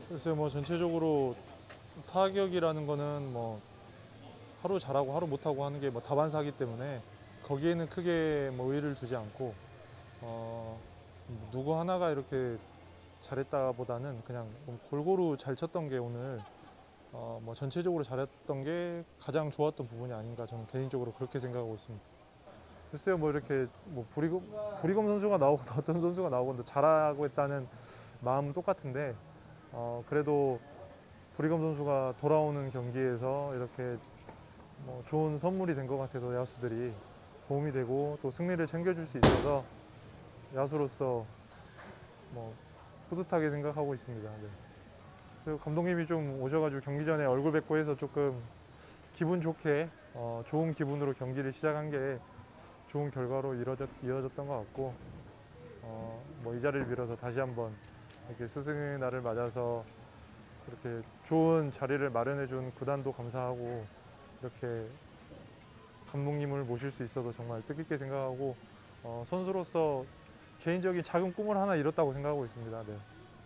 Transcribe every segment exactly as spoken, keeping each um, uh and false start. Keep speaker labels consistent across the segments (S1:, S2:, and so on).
S1: 글쎄요, 뭐 전체적으로 타격이라는 거는 뭐 하루 잘하고 하루 못하고 하는 게 뭐 다반사이기 때문에 거기에는 크게 뭐 의의를 두지 않고 어, 누구 하나가 이렇게 잘했다보다는 그냥 골고루 잘 쳤던 게 오늘 어, 뭐 전체적으로 잘했던 게 가장 좋았던 부분이 아닌가 저는 개인적으로 그렇게 생각하고 있습니다. 글쎄요, 뭐 이렇게 뭐 부리검, 부리검 선수가 나오고 어떤 선수가 나오고 잘하고 있다는 마음은 똑같은데 어, 그래도 부리검 선수가 돌아오는 경기에서 이렇게 뭐 좋은 선물이 된 것 같아서 야수들이 도움이 되고 또 승리를 챙겨줄 수 있어서 야수로서 뭐 뿌듯하게 생각하고 있습니다. 네. 그리고 감독님이 좀 오셔가지고 경기 전에 얼굴 뵙고 해서 조금 기분 좋게 어, 좋은 기분으로 경기를 시작한 게 좋은 결과로 이뤄졌, 이어졌던 것 같고 어, 뭐 이 자리를 빌어서 다시 한번 이렇게 스승의 날을 맞아서 이렇게 좋은 자리를 마련해준 구단도 감사하고 이렇게 감독님을 모실 수 있어서 정말 뜻깊게 생각하고 어, 선수로서 개인적인 작은 꿈을 하나 이뤘다고 생각하고 있습니다. 네.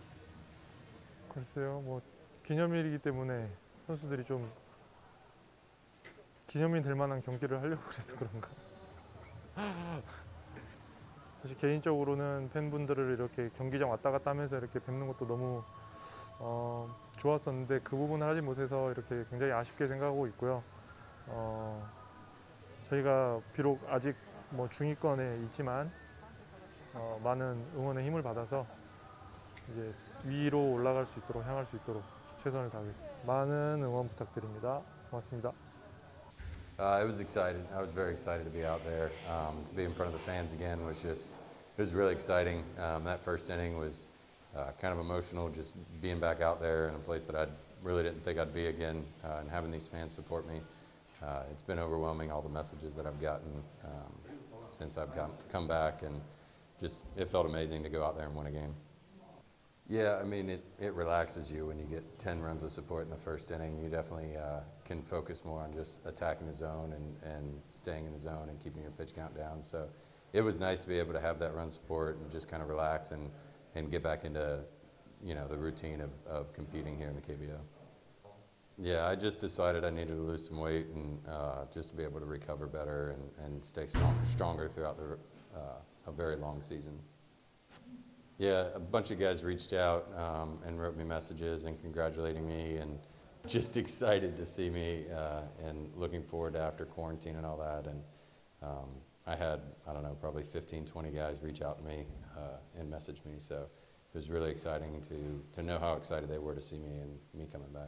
S1: 글쎄요, 뭐 기념일이기 때문에 선수들이 좀 기념일 될 만한 경기를 하려고 그래서 그런가. 사실 개인적으로는 팬분들을 이렇게 경기장 왔다 갔다 하면서 이렇게 뵙는 것도 너무 어, 좋았었는데 그 부분을 하지 못해서 이렇게 굉장히 아쉽게 생각하고 있고요. 어, 저희가 비록 아직 뭐 중위권에 있지만 어, 많은 응원의 힘을 받아서 이제 위로 올라갈 수 있도록 향할 수 있도록 최선을 다하겠습니다. 많은 응원 부탁드립니다. 고맙습니다.
S2: Uh, it was exciting. I was very excited to be out there. Um, to be in front of the fans again was just, it was really exciting. Um, that first inning was uh, kind of emotional, just being back out there in a place that I really didn't think I'd be again, uh, and having these fans support me. Uh, it's been overwhelming, all the messages that I've gotten um, since I've got, come back, and just, it felt amazing to go out there and win a game. Yeah, I mean, it, it relaxes you when you get ten runs of support in the first inning. You definitely uh, can focus more on just attacking the zone and, and staying in the zone and keeping your pitch count down. So it was nice to be able to have that run support and just kind of relax and, and get back into, you know, the routine of, of competing here in the K B O. Yeah, I just decided I needed to lose some weight and uh, just to be able to recover better and, and stay strong, stronger throughout the, uh, a very long season. Yeah, a bunch of guys reached out um, and wrote me messages and congratulating me and just excited to see me uh, and looking forward to after quarantine and all that. And um, I had, I don't know, probably fifteen, twenty guys reach out to me uh, and message me. So it was really exciting to, to know how excited they were to see me and me coming back.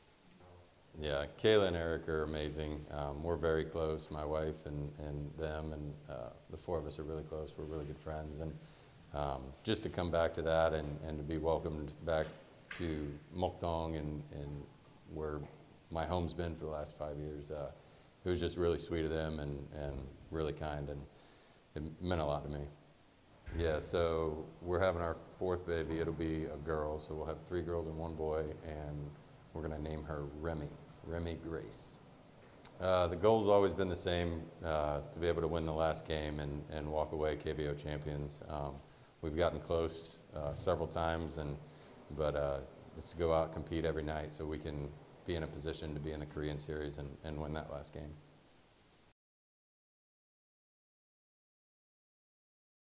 S2: Yeah, Kayla and Eric are amazing. Um, we're very close, my wife and, and them, and uh, the four of us are really close. We're really good friends. And Um, just to come back to that and, and to be welcomed back to Mokdong and, and where my home's been for the last five years, uh, it was just really sweet of them and, and really kind, and it meant a lot to me. Yeah, so we're having our fourth baby. It'll be a girl, so we'll have three girls and one boy, and we're going to name her Remy, Remy Grace. Uh, the goal's always been the same, uh, to be able to win the last game and, and walk away K B O champions. Um, We've gotten close uh, several times, and but uh, just to go out and compete every night so we can be in a position to be in the Korean Series and, and win that last game.